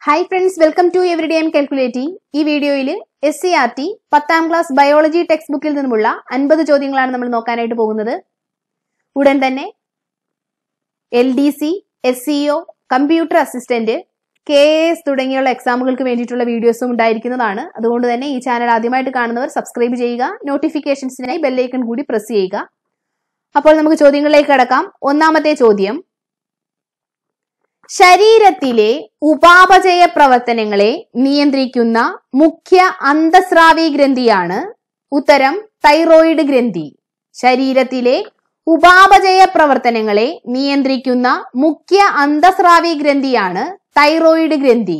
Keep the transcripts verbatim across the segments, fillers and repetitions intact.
Hi friends, welcome to Everyday I'm Calculating. ഈ വീഡിയോയിൽ S C R T പത്താം class biology text ബുക്കിൽ നിന്നുമുള്ള അൻപത് ചോദ്യങ്ങളാണ് നമ്മൾ നോക്കാനായിട്ട് പോകുന്നത്. ഉടൻ തന്നെ L D C, S C O, computer assistant, K S തുടങ്ങിയുള്ള എക്സാമുകൾക്ക് വേണ്ടിയിട്ടുള്ള വീഡിയോസും ഉണ്ടായിരിക്കുന്നതാണ്. അതുകൊണ്ട് തന്നെ ഈ ചാനൽ ആദ്യമായിട്ട് കാണുന്നവർ സബ്സ്ക്രൈബ് ചെയ്യുക, നോട്ടിഫിക്കേഷൻസിനായി ബെല്ലൈക്കൺ കൂടി പ്രസ് ചെയ്യുക. അപ്പോൾ നമുക്ക് ചോദ്യങ്ങളിലേക്ക് കടക്കാം. ഒന്നാമത്തെ ചോദ്യം, ശരീരത്തിലെ ഉപാപചയ പ്രവർത്തനങ്ങളെ നിയന്ത്രിക്കുന്ന മുഖ്യ അന്തസ്രാവി ഗ്രന്ഥിയാണ്. ഉത്തരം തൈറോയിഡ് ഗ്രന്ഥി. ശരീരത്തിലെ ഉപാപചയ പ്രവർത്തനങ്ങളെ നിയന്ത്രിക്കുന്ന മുഖ്യ അന്തസ്രാവി ഗ്രന്ഥിയാണ് തൈറോയിഡ് ഗ്രന്ഥി.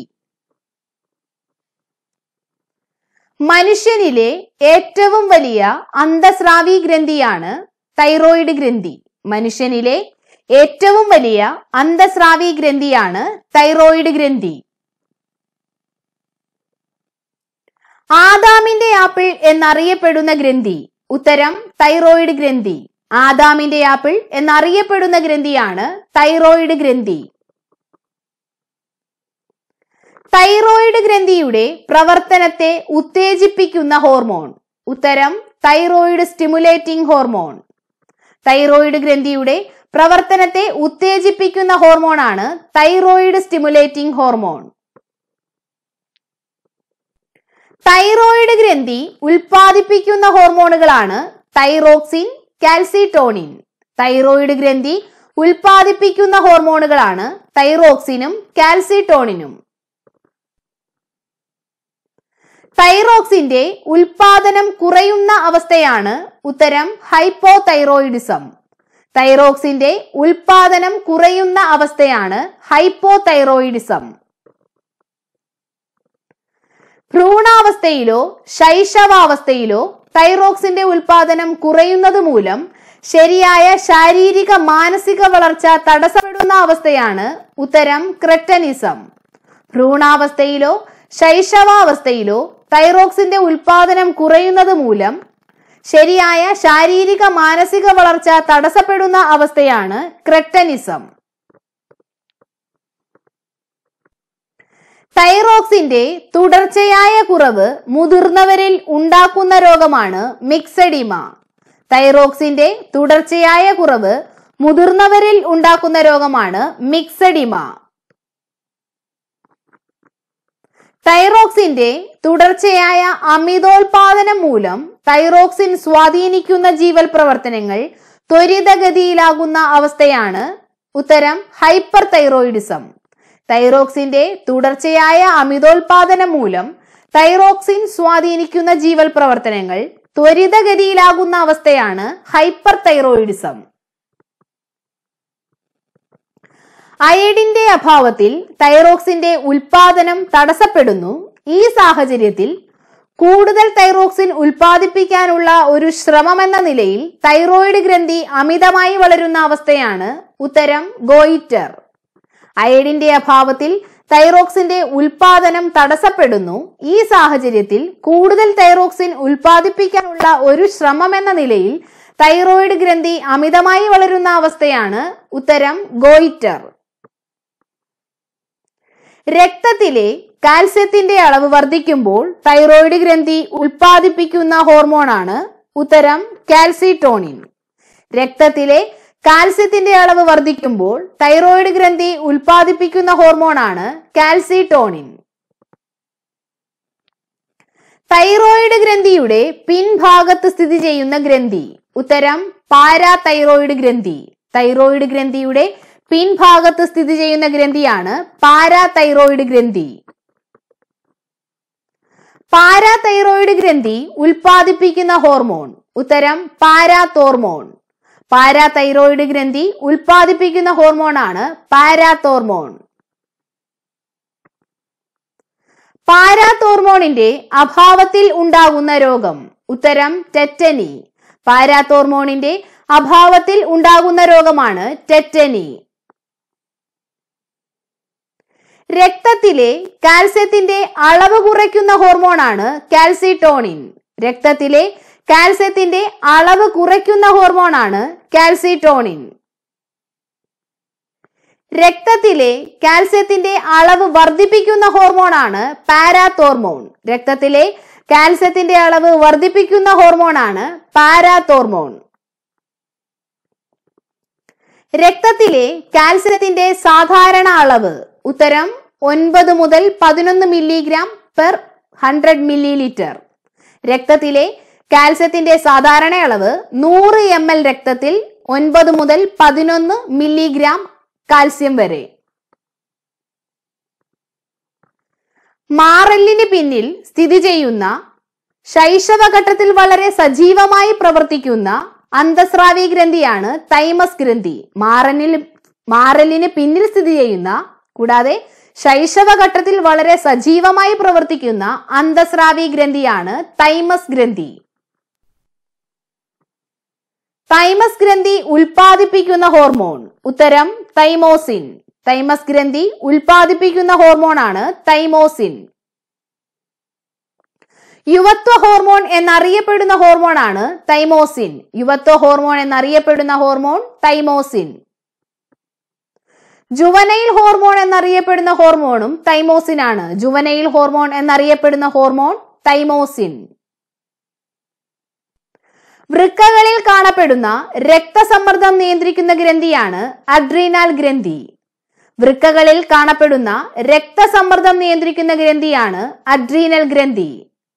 മനുഷ്യനിലെ ഏറ്റവും വലിയ അന്തസ്രാവി ഗ്രന്ഥിയാണ് തൈറോയിഡ് ഗ്രന്ഥി. മനുഷ്യനിലെ ഏറ്റവും വലിയ അന്തസ്രാവി ഗ്രന്ഥിയാണ് തൈറോയിഡ് ഗ്രന്ഥി. ആദാമിന്റെ ആപ്പിൾ എന്നറിയപ്പെടുന്ന ഗ്രന്ഥി. ഉത്തരം തൈറോയിഡ് ഗ്രന്ഥി. ആദാമിന്റെ ആപ്പിൾ എന്നറിയപ്പെടുന്ന ഗ്രന്ഥിയാണ് തൈറോയിഡ് ഗ്രന്ഥി. തൈറോയിഡ് ഗ്രന്ഥിയുടെ പ്രവർത്തനത്തെ ഉത്തേജിപ്പിക്കുന്ന ഹോർമോൺ. ഉത്തരം തൈറോയിഡ് സ്റ്റിമുലേറ്റിംഗ് ഹോർമോൺ. തൈറോയിഡ് ഗ്രന്ഥിയുടെ പ്രവർത്തനത്തെ ഉത്തേജിപ്പിക്കുന്ന ഹോർമോണാണ് തൈറോയിഡ് സ്റ്റിമുലേറ്റിംഗ് ഹോർമോൺ. തൈറോയിഡ് ഗ്രന്ഥി ഉൽപ്പാദിപ്പിക്കുന്ന ഹോർമോണുകളാണ് തൈറോക്സിൻ, കാൽസിറ്റോണിൻ. തൈറോയിഡ് ഗ്രന്ഥി ഉൽപ്പാദിപ്പിക്കുന്ന ഹോർമോണുകളാണ് തൈറോക്സിനും കാൽസിറ്റോണിനും. തൈറോക്സിന്റെ ഉൽപാദനം കുറയുന്ന അവസ്ഥയാണ് ഉത്തരം ഹൈപ്പോതൈറോയിഡിസം. തൈറോക്സിന്റെ ഉൽപാദനം കുറയുന്ന അവസ്ഥയാണ് ഹൈപ്പോതൈറോയിഡിസം. ഭ്രൂണാവസ്ഥയിലോ ശൈശവാവസ്ഥയിലോ തൈറോക്സിന്റെ ഉൽപാദനം കുറയുന്നത് മൂലം ശരിയായ ശാരീരിക മാനസിക വളർച്ച തടസ്സപ്പെടുന്ന അവസ്ഥയാണ് ഉത്തരം ക്രെറ്റനിസം. ഭ്രൂണാവസ്ഥയിലോ ശൈശവാവസ്ഥയിലോ തൈറോക്സിന്റെ ഉൽപാദനം കുറയുന്നത് മൂലം ശരിയായ ശാരീരിക മാനസിക വളർച്ച തടസ്സപ്പെടുന്ന അവസ്ഥയാണ് ക്രെറ്റനിസം. തൈറോക്സിന്റെ തുടർച്ചയായ കുറവ് മുതിർന്നവരിൽ ഉണ്ടാക്കുന്ന രോഗമാണ് മിക്സഡിമ. തൈറോക്സിന്റെ തുടർച്ചയായ കുറവ് മുതിർന്നവരിൽ ഉണ്ടാക്കുന്ന രോഗമാണ് മിക്സഡിമ. തൈറോക്സിന്റെ തുടർച്ചയായ അമിതോൽപാദനം മൂലം തൈറോക്സിൻ സ്വാധീനിക്കുന്ന ജീവൽ പ്രവർത്തനങ്ങൾ ത്വരിതഗതിയിലാകുന്ന അവസ്ഥയാണ് ഉത്തരം ഹൈപ്പർ തൈറോയിഡിസം. തൈറോക്സിന്റെ തുടർച്ചയായ അമിതോൽപാദനം മൂലം തൈറോക്സിൻ സ്വാധീനിക്കുന്ന ജീവൽ പ്രവർത്തനങ്ങൾ ത്വരിതഗതിയിലാകുന്ന അവസ്ഥയാണ് ഹൈപ്പർ തൈറോയിഡിസം. അയഡിന്റെ അഭാവത്തിൽ തൈറോക്സിന്റെ ഉൽപാദനം തടസ്സപ്പെടുന്നു. ഈ സാഹചര്യത്തിൽ കൂടുതൽ തൈറോക്സിൻ ഉൽപ്പാദിപ്പിക്കാനുള്ള ഒരു ശ്രമമെന്ന നിലയിൽ തൈറോയിഡ് ഗ്രന്ഥി അമിതമായി വളരുന്ന അവസ്ഥയാണ് ഉത്തരം ഗോയിറ്റർ. അയഡിന്റെ അഭാവത്തിൽ തൈറോക്സിന്റെ ഉൽപാദനം തടസ്സപ്പെടുന്നു. ഈ സാഹചര്യത്തിൽ കൂടുതൽ തൈറോക്സിൻ ഉൽപ്പാദിപ്പിക്കാനുള്ള ഒരു ശ്രമമെന്ന നിലയിൽ തൈറോയിഡ് ഗ്രന്ഥി അമിതമായി വളരുന്ന അവസ്ഥയാണ് ഉത്തരം ഗോയിറ്റർ. രക്തത്തിലെ കാൽസ്യത്തിന്റെ അളവ് വർദ്ധിക്കുമ്പോൾ തൈറോയിഡ് ഗ്രന്ഥി ഉൽപ്പാദിപ്പിക്കുന്ന ഹോർമോണാണ് ഉത്തരം കാൽസിറ്റോണിൻ. രക്തത്തിലെ കാൽസ്യത്തിന്റെ അളവ് വർദ്ധിക്കുമ്പോൾ തൈറോയിഡ് ഗ്രന്ഥി ഉൽപ്പാദിപ്പിക്കുന്ന ഹോർമോണാണ് കാൽസിറ്റോണിൻ. തൈറോയിഡ് ഗ്രന്ഥിയുടെ പിൻഭാഗത്ത് സ്ഥിതി ചെയ്യുന്ന ഗ്രന്ഥി. ഉത്തരം പാരാതൈറോയിഡ് ഗ്രന്ഥി. തൈറോയിഡ് ഗ്രന്ഥിയുടെ പിൻഭാഗത്ത് സ്ഥിതി ചെയ്യുന്ന ഗ്രന്ഥിയാണ് പാരാതൈറോയിഡ് ഗ്രന്ഥി. പാരാതൈറോയിഡ് ഗ്രന്ഥി ഉൽപ്പാദിപ്പിക്കുന്ന ഹോർമോൺ. ഉത്തരം പാരാതോർമോൺ. പാരാതൈറോയിഡ് ഗ്രന്ഥി ഉൽപ്പാദിപ്പിക്കുന്ന ഹോർമോണാണ് പാരാതോർമോൺ. പാരാതോർമോണിന്റെ അഭാവത്തിൽ ഉണ്ടാകുന്ന രോഗം. ഉത്തരം ടെറ്റനി. പാരാതോർമോണിന്റെ അഭാവത്തിൽ ഉണ്ടാകുന്ന രോഗമാണ് ടെറ്റനി. രക്തത്തിലെ കാൽസ്യത്തിന്റെ അളവ് കുറയ്ക്കുന്ന ഹോർമോണാണ് കാൽസിറ്റോണിൻ. രക്തത്തിലെ കാൽസ്യത്തിന്റെ അളവ് കുറയ്ക്കുന്ന ഹോർമോണാണ് കാൽസിറ്റോണിൻ. രക്തത്തിലെ കാൽസ്യത്തിന്റെ അളവ് വർദ്ധിപ്പിക്കുന്ന ഹോർമോണാണ് പാരാതോർമോൺ. രക്തത്തിലെ കാൽസ്യത്തിന്റെ അളവ് വർദ്ധിപ്പിക്കുന്ന ഹോർമോണാണ് പാരാതോർമോൺ. രക്തത്തിലെ കാൽസ്യത്തിന്റെ സാധാരണ അളവ് ഉത്തരം ഒൻപത് മുതൽ പതിനൊന്ന് milligram per hundred millilitre. രക്തത്തിലെ കാൽസ്യത്തിന്റെ സാധാരണ അളവ് നൂറ് എം എൽ രക്തത്തിൽ ഒൻപത് മുതൽ പതിനൊന്ന് മില്ലിഗ്രാം കാൽസ്യം വരെ. മാറലിന് പിന്നിൽ സ്ഥിതി ചെയ്യുന്ന ശൈശവഘട്ടത്തിൽ വളരെ സജീവമായി പ്രവർത്തിക്കുന്ന അന്തസ്രാവി ഗ്രന്ഥിയാണ് തൈമസ് ഗ്രന്ഥി. മാറലിൽ മാറലിന് പിന്നിൽ സ്ഥിതി ചെയ്യുന്ന കൂടാതെ ശൈശവഘട്ടത്തിൽ വളരെ സജീവമായി പ്രവർത്തിക്കുന്ന അന്തസ്രാവി ഗ്രന്ഥിയാണ് തൈമസ് ഗ്രന്ഥി. തൈമസ് ഗ്രന്ഥി ഉൽപ്പാദിപ്പിക്കുന്ന ഹോർമോൺ ഉത്തരം തൈമോസിൻ. തൈമസ് ഗ്രന്ഥി ഉൽപ്പാദിപ്പിക്കുന്ന ഹോർമോണാണ് തൈമോസിൻ. യുവത്വ ഹോർമോൺ എന്നറിയപ്പെടുന്ന ഹോർമോണാണ് തൈമോസിൻ. യുവത്വ ഹോർമോൺ എന്നറിയപ്പെടുന്ന ഹോർമോൺ തൈമോസിൻ. ജുവനൈൽ ഹോർമോൺ എന്നറിയപ്പെടുന്ന ഹോർമോണും തൈമോസിൻ ആണ്. ജുവനൈൽ ഹോർമോൺ എന്നറിയപ്പെടുന്ന ഹോർമോൺ തൈമോസിൻ. വൃക്കകളിൽ കാണപ്പെടുന്ന രക്തസമ്മർദ്ദം നിയന്ത്രിക്കുന്ന ഗ്രന്ഥിയാണ് അഡ്രീനാൽ ഗ്രന്ഥി. വൃക്കകളിൽ കാണപ്പെടുന്ന രക്തസമ്മർദ്ദം നിയന്ത്രിക്കുന്ന ഗ്രന്ഥിയാണ് അഡ്രീനൽ ഗ്രന്ഥി.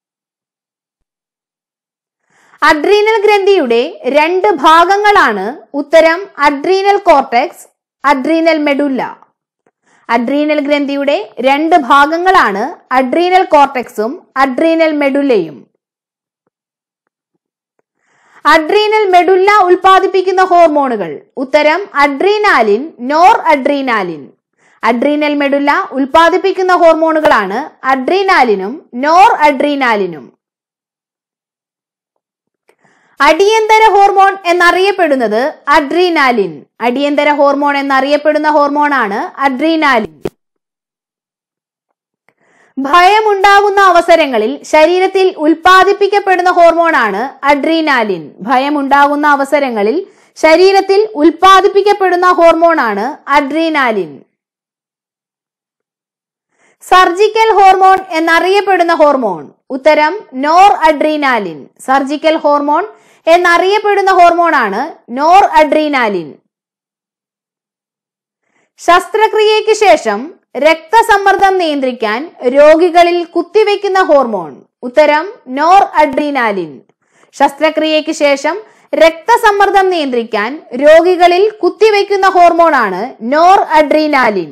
അഡ്രീനൽ ഗ്രന്ഥിയുടെ രണ്ട് ഭാഗങ്ങളാണ് ഉത്തരം adrenal cortex, adrenal medulla. Adrenal ഗ്രന്ഥിയുടെ രണ്ട് ഭാഗങ്ങളാണ് അഡ്രീനൽ കോർട്ടെക്സും അഡ്രീനൽ മെഡുല്ലയും. അഡ്രീനൽ മെഡുല്ല ഉൽപ്പാദിപ്പിക്കുന്ന ഹോർമോണുകൾ ഉത്തരം adrenaline, noradrenaline. Adrenal medulla ഉൽപ്പാദിപ്പിക്കുന്ന ഹോർമോണുകളാണ് അഡ്രീനാലിനും നോർ അഡ്രീനാലിനും. അടിയന്തര ഹോർമോൺ എന്നറിയപ്പെടുന്നത് അഡ്രീനാലിൻ. അടിയന്തര ഹോർമോൺ എന്നറിയപ്പെടുന്ന ഹോർമോണാണ് അഡ്രീനാലിൻ. ഭയമുണ്ടാകുന്ന അവസരങ്ങളിൽ ശരീരത്തിൽ ഉൽപ്പാദിപ്പിക്കപ്പെടുന്ന ഹോർമോണാണ് അഡ്രീനാലിൻ. ഭയമുണ്ടാകുന്ന അവസരങ്ങളിൽ ശരീരത്തിൽ ഉൽപ്പാദിപ്പിക്കപ്പെടുന്ന ഹോർമോണാണ് അഡ്രീനാലിൻ. സർജിക്കൽ ഹോർമോൺ എന്നറിയപ്പെടുന്ന ഹോർമോൺ ഉത്തരം നോർ അഡ്രീനാലിൻ. സർജിക്കൽ ഹോർമോൺ എന്നറിയപ്പെടുന്ന ഹോർമോണാണ് നോർ അഡ്രീനാലിൻ. ശസ്ത്രക്രിയയ്ക്ക് ശേഷം രക്തസമ്മർദ്ദം നിയന്ത്രിക്കാൻ രോഗികളിൽ കുത്തിവെക്കുന്ന ഹോർമോൺ ഉത്തരം നോർ അഡ്രീനാലിൻ. ശസ്ത്രക്രിയയ്ക്ക് ശേഷം രക്തസമ്മർദ്ദം നിയന്ത്രിക്കാൻ രോഗികളിൽ കുത്തിവെക്കുന്ന ഹോർമോണാണ് നോർ അഡ്രീനാലിൻ.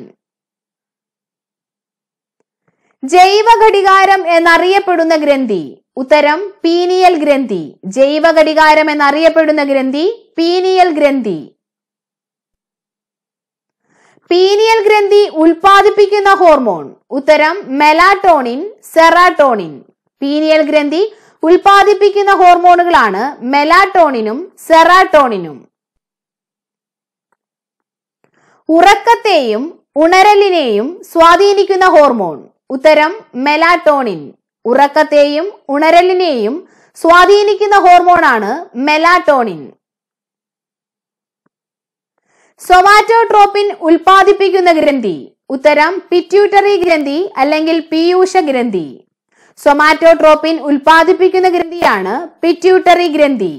ജൈവ ഘടികാരം എന്നറിയപ്പെടുന്ന ഗ്രന്ഥി ഉത്തരം പീനിയൽ ഗ്രന്ഥി. ജൈവ ഘടികാരം എന്നറിയപ്പെടുന്ന ഗ്രന്ഥി പീനിയൽ ഗ്രന്ഥി. പീനിയൽ ഗ്രന്ഥി ഉൽപ്പാദിപ്പിക്കുന്ന ഹോർമോൺ ഉത്തരം മെലാറ്റോണിൻ, സെറാട്ടോണിൻ. പീനിയൽ ഗ്രന്ഥി ഉൽപ്പാദിപ്പിക്കുന്ന ഹോർമോണുകളാണ് മെലാറ്റോണിനും സെറാട്ടോണിനും. ഉറക്കത്തെയും ഉണരലിനെയും സ്വാധീനിക്കുന്ന ഹോർമോൺ ഉത്തരം മെലാറ്റോണിൻ. ഉറക്കത്തെയും ഉണരലിനെയും സ്വാധീനിക്കുന്ന ഹോർമോണാണ് മെലാറ്റോണിൻ. സൊമാറ്റോട്രോപ്പിൻ ഉൽപ്പാദിപ്പിക്കുന്ന ഗ്രന്ഥി ഉത്തരം പിറ്റ്യൂട്ടറി ഗ്രന്ഥി അല്ലെങ്കിൽ പീയൂഷ ഗ്രന്ഥി. സൊമാറ്റോട്രോപ്പിൻ ഉൽപ്പാദിപ്പിക്കുന്ന ഗ്രന്ഥിയാണ് പിറ്റ്യൂട്ടറി ഗ്രന്ഥി.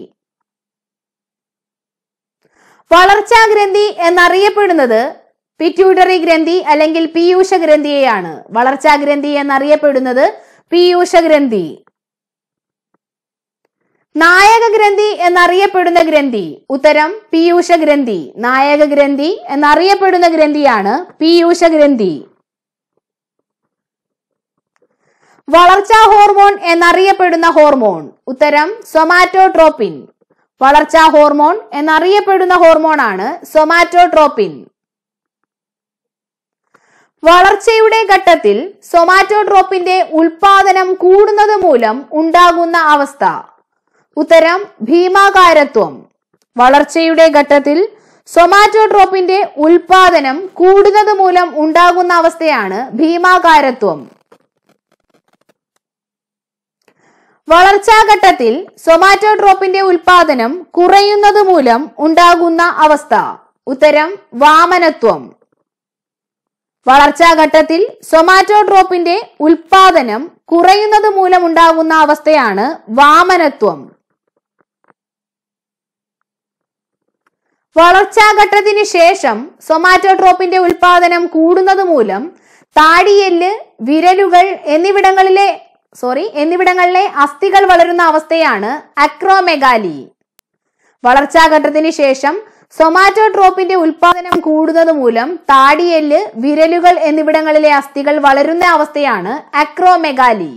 വളർച്ചാ ഗ്രന്ഥി എന്നറിയപ്പെടുന്നത് പിറ്റ്യൂട്ടറി ഗ്രന്ഥി അല്ലെങ്കിൽ പീയൂഷ ഗ്രന്ഥിയെയാണ്. വളർച്ചാ ഗ്രന്ഥി എന്നറിയപ്പെടുന്നത് പീയൂഷ ഗ്രന്ഥി. നായക ഗ്രന്ഥി എന്നറിയപ്പെടുന്ന ഗ്രന്ഥി ഉത്തരം പീയൂഷ ഗ്രന്ഥി. നായക ഗ്രന്ഥി എന്നറിയപ്പെടുന്ന ഗ്രന്ഥിയാണ് പീയൂഷ ഗ്രന്ഥി. വളർച്ചാ ഹോർമോൺ എന്നറിയപ്പെടുന്ന ഹോർമോൺ ഉത്തരം സൊമാറ്റോട്രോപ്പിൻ. വളർച്ചാ ഹോർമോൺ എന്നറിയപ്പെടുന്ന ഹോർമോണാണ് സൊമാറ്റോട്രോപ്പിൻ. വളർച്ചയുടെ ഘട്ടത്തിൽ സൊമാറ്റോട്രോപ്പിന്റെ ഉൽപാദനം കൂടുന്നത് മൂലം ഉണ്ടാകുന്ന അവസ്ഥ ഉത്തരം ഭീമാകാരത്വം. വളർച്ചയുടെ ഘട്ടത്തിൽ സൊമാറ്റോട്രോപ്പിന്റെ ഉൽപാദനം കൂടുന്നത് മൂലം ഉണ്ടാകുന്ന അവസ്ഥയാണ് ഭീമാകാരത്വം. വളർച്ചാഘട്ടത്തിൽ സൊമാറ്റോട്രോപ്പിന്റെ ഉൽപാദനം കുറയുന്നത് മൂലം ഉണ്ടാകുന്ന അവസ്ഥ ഉത്തരം വാമനത്വം. വളർച്ചാ ഘട്ടത്തിൽ സൊമാറ്റോട്രോപ്പിന്റെ ഉൽപാദനം കുറയുന്നത് മൂലമുണ്ടാകുന്ന അവസ്ഥയാണ് വാമനത്വം. വളർച്ചാഘട്ടത്തിന് ശേഷം സൊമാറ്റോട്രോപ്പിന്റെ ഉൽപാദനം കൂടുന്നത് മൂലം താടിയെല്ല്, വിരലുകൾ എന്നിവിടങ്ങളിലെ സോറി എന്നിവിടങ്ങളിലെ അസ്ഥികൾ വളരുന്ന അവസ്ഥയാണ് അക്രോമെഗാലി. വളർച്ചാഘട്ടത്തിന് ശേഷം സൊമാറ്റോട്രോപ്പിന്റെ ഉൽപാദനം കൂടുന്നത് മൂലം താടിയെല്ല്, വിരലുകൾ എന്നിവിടങ്ങളിലെ അസ്ഥികൾ വളരുന്ന അവസ്ഥയാണ് അക്രോമെഗാലി.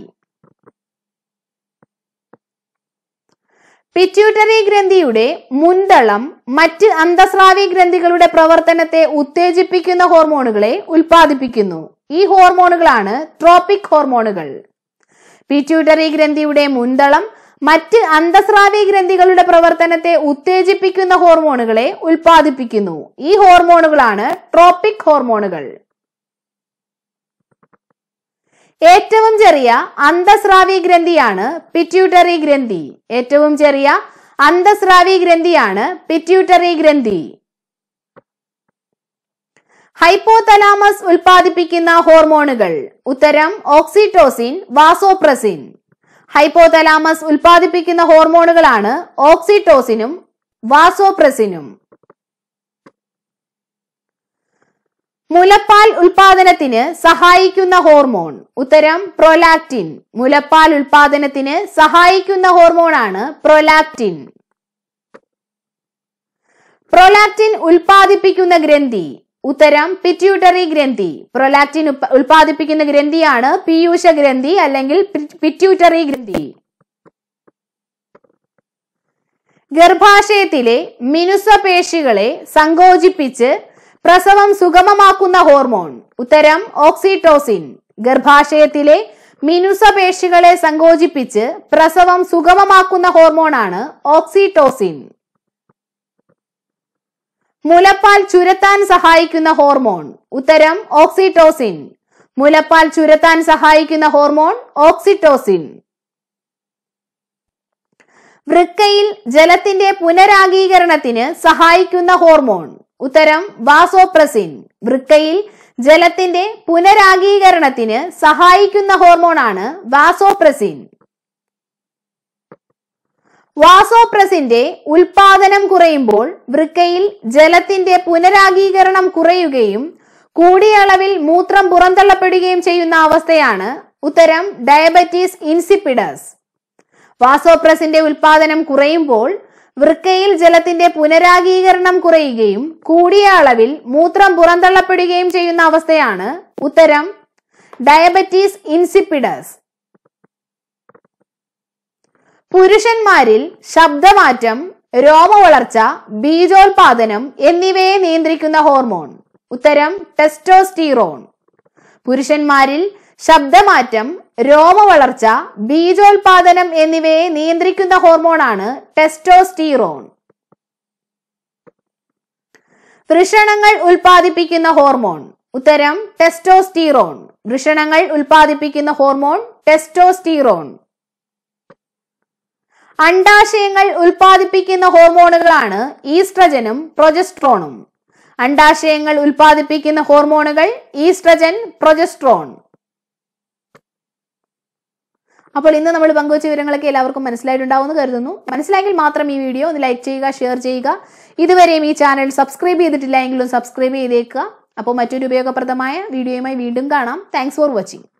പിറ്റ്യൂട്ടറി ഗ്രന്ഥിയുടെ മുൻതളം മറ്റ് അന്തസ്രാവി ഗ്രന്ഥികളുടെ പ്രവർത്തനത്തെ ഉത്തേജിപ്പിക്കുന്ന ഹോർമോണുകളെ ഉൽപ്പാദിപ്പിക്കുന്നു. ഈ ഹോർമോണുകളാണ് ട്രോപ്പിക് ഹോർമോണുകൾ. പിറ്റ്യൂട്ടറി ഗ്രന്ഥിയുടെ മുൻതളം മറ്റ് അന്തസ്രാവി ഗ്രന്ഥികളുടെ പ്രവർത്തനത്തെ ഉത്തേജിപ്പിക്കുന്ന ഹോർമോണുകളെ ഉൽപ്പാദിപ്പിക്കുന്നു. ഈ ഹോർമോണുകളാണ് ട്രോപ്പിക് ഹോർമോണുകൾ. ഏറ്റവും ചെറിയ അന്തസ്രാവി ഗ്രന്ഥിയാണ് പിറ്റ്യൂട്ടറി ഗ്രന്ഥി. ഏറ്റവും ചെറിയ അന്തസ്രാവി ഗ്രന്ഥിയാണ് പിറ്റ്യൂട്ടറി ഗ്രന്ഥി. ഹൈപ്പോതലാമസ് ഉൽപ്പാദിപ്പിക്കുന്ന ഹോർമോണുകൾ. ഉത്തരം ഓക്സിറ്റോസിൻ, വാസോപ്രസിൻ. ഹൈപ്പോതലാമസ് ഉൽപ്പാദിപ്പിക്കുന്ന ഹോർമോണുകളാണ് ഓക്സിറ്റോസിനും വാസോപ്രസിനും. മുലപ്പാൽ ഉൽപാദനത്തിന് സഹായിക്കുന്ന ഹോർമോൺ. ഉത്തരം പ്രൊലാക്റ്റിൻ. മുലപ്പാൽ ഉൽപാദനത്തിന് സഹായിക്കുന്ന ഹോർമോണാണ് പ്രൊലാക്റ്റിൻ. പ്രൊലാക്റ്റിൻ ഉൽപാദിപ്പിക്കുന്ന ഗ്രന്ഥി. ഉത്തരം പിറ്റ്യൂട്ടറി ഗ്രന്ഥി. പ്രൊലാക്റ്റിൻ ഉൽപാദിപ്പിക്കുന്ന ഗ്രന്ഥിയാണ് പീയൂഷ ഗ്രന്ഥി അല്ലെങ്കിൽ പിറ്റ്യൂട്ടറി ഗ്രന്ഥി. ഗർഭാശയത്തിലെ മിനുസപേശികളെ സങ്കോചിപ്പിച്ച് പ്രസവം സുഗമമാക്കുന്ന ഹോർമോൺ. ഉത്തരം ഓക്സിറ്റോസിൻ. ഗർഭാശയത്തിലെ മിനുസപേശികളെ സങ്കോചിപ്പിച്ച് പ്രസവം സുഗമമാക്കുന്ന ഹോർമോണാണ് ഓക്സിറ്റോസിൻ. മുലപ്പാൽ ചുരത്താൻ സഹായിക്കുന്ന ഹോർമോൺ. ഉത്തരം ഓക്സിറ്റോസിൻ. മുലപ്പാൽ ചുരത്താൻ സഹായിക്കുന്ന ഹോർമോൺ ഓക്സിറ്റോസിൻ. വൃക്കയിൽ ജലത്തിന്റെ പുനരാഗീകരണത്തിന് സഹായിക്കുന്ന ഹോർമോൺ. ഉത്തരം വാസോപ്രസിൻ. വൃക്കയിൽ ജലത്തിന്റെ പുനരാഗീകരണത്തിന് സഹായിക്കുന്ന ഹോർമോണാണ് വാസോപ്രസിൻ. വാസോപ്രസിന്റെ ഉൽപാദനം കുറയുമ്പോൾ വൃക്കയിൽ ജലത്തിന്റെ പുനരാഗീകരണം കുറയുകയും കൂടിയ അളവിൽ മൂത്രം പുറന്തള്ളപ്പെടുകയും ചെയ്യുന്ന അവസ്ഥയാണ് ഉത്തരം ഡയബറ്റീസ് ഇൻസിപ്പിഡസ്. വാസോപ്രസിന്റെ ഉൽപാദനം കുറയുമ്പോൾ വൃക്കയിൽ ജലത്തിന്റെ പുനരാഗീകരണം കുറയുകയും കൂടിയ അളവിൽ മൂത്രം പുറന്തള്ളപ്പെടുകയും ചെയ്യുന്ന അവസ്ഥയാണ് ഉത്തരം ഡയബറ്റീസ് ഇൻസിപ്പിഡസ്. പുരുഷന്മാരിൽ ശബ്ദമാറ്റം, രോമവളർച്ച, ബീജോത്പാദനം എന്നിവയെ നിയന്ത്രിക്കുന്ന ഹോർമോൺ. ഉത്തരം ടെസ്റ്റോസ്റ്റിറോൺ. പുരുഷന്മാരിൽ ശബ്ദമാറ്റം, രോമവളർച്ച, ബീജോത്പാദനം എന്നിവയെ നിയന്ത്രിക്കുന്ന ഹോർമോണാണ് ടെസ്റ്റോസ്റ്റിറോൺ. വൃഷണങ്ങൾ ഉൽപ്പാദിപ്പിക്കുന്ന ഹോർമോൺ. ഉത്തരം ടെസ്റ്റോസ്റ്റിറോൺ. വൃഷണങ്ങൾ ഉൽപ്പാദിപ്പിക്കുന്ന ഹോർമോൺ ടെസ്റ്റോസ്റ്റിറോൺ. അണ്ഡാശയങ്ങൾ ഉൽപ്പാദിപ്പിക്കുന്ന ഹോർമോണുകളാണ് ഈസ്ട്രജനും പ്രൊജസ്ട്രോണും. അണ്ഡാശയങ്ങൾ ഉൽപ്പാദിപ്പിക്കുന്ന ഹോർമോണുകൾ ഈസ്ട്രജൻ, പ്രൊജസ്ട്രോൺ. അപ്പോൾ ഇന്ന് നമ്മൾ പങ്കുവച്ച വിവരങ്ങളൊക്കെ എല്ലാവർക്കും മനസ്സിലായിട്ടുണ്ടാവുമെന്ന് കരുതുന്നു. മനസ്സിലായെങ്കിൽ മാത്രം ഈ വീഡിയോ ഒന്ന് ലൈക്ക് ചെയ്യുക, ഷെയർ ചെയ്യുക. ഇതുവരെയും ഈ ചാനൽ സബ്സ്ക്രൈബ് ചെയ്തിട്ടില്ല എങ്കിലും സബ്സ്ക്രൈബ് ചെയ്തേക്കുക. അപ്പോൾ മറ്റൊരു ഉപയോഗപ്രദമായ വീഡിയോയുമായി വീണ്ടും കാണാം. Thanks for watching.